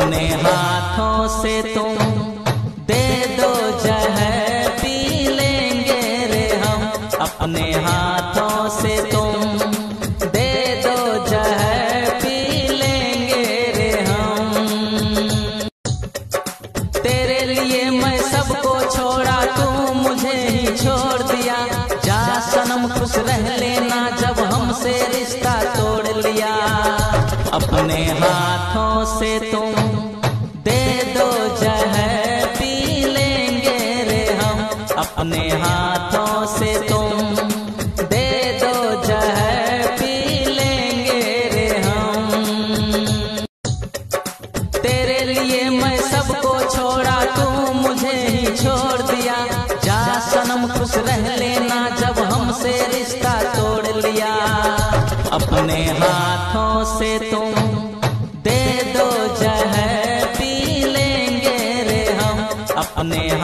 अपने हाथों से तुम दे दो जहर पी लेंगे रे हम। अपने हाथों से तुम दे दो जहर पी लेंगे रे हम। तेरे लिए मैं सबको छोड़ा, तू मुझे ही छोड़ दिया। जा सनम खुश रह लेना जब हमसे रिश्ता तोड़ लिया। अपने हाथों से तुम दे दो जहर पी लेंगे रे हम। अपने हाथों से तुम दे दो जहर पी लेंगे रे हम। तेरे लिए मैं सबको छोड़ा, तू मुझे ही छोड़ दिया। जा सनम खुश रह लेना जब हमसे रिश्ता तोड़ लिया। अपने हाथों से तुम दे दो जहर पी लेंगे रे हम। अपने